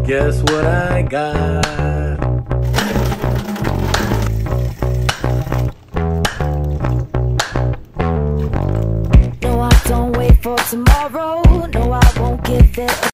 guess what I got? No, I don't wait for tomorrow. No, I won't give it